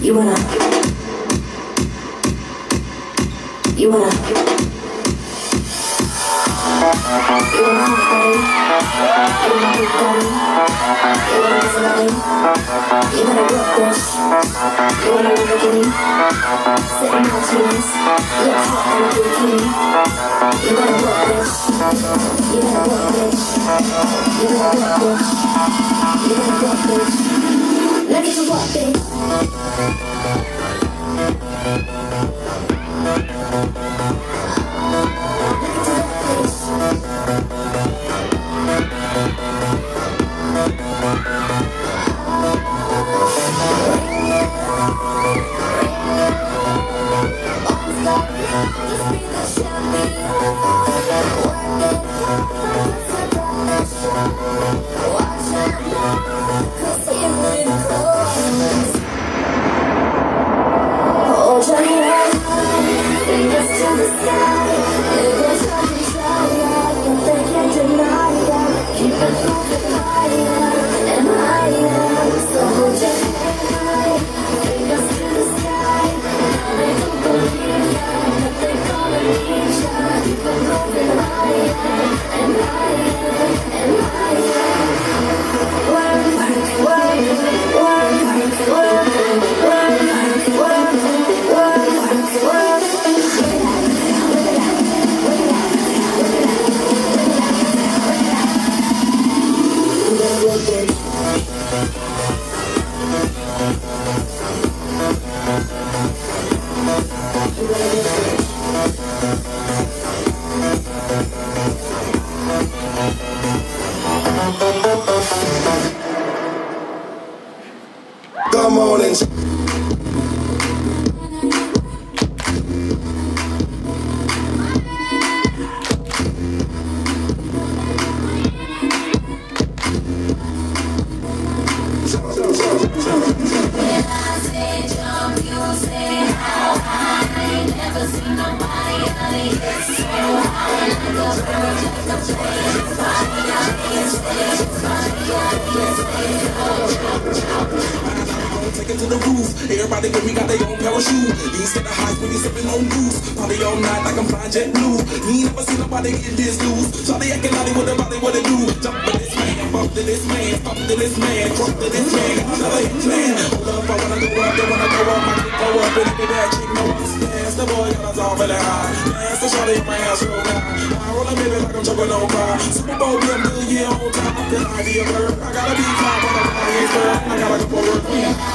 Come on and to the roof. Everybody with me got their own parachute. These get the highs when you sipping on goose. Party all night like I'm flying jet blue. Me never seen nobody get this loose. Charlie acting naughty with a body, what it do? Jump to this man, bump to this man, stop to this man, crump to this man. Another hit man. Hold up, I wanna go up, they wanna go up, I can go up, and if that chick no understands. The boy got us all really high. Dance to Charlie, my ass real high. I roll a baby like I'm choking on fire. Super Bowl, be a million on top. Can I be a bird? I gotta be fly, but I'm not a bird. I gotta go for work.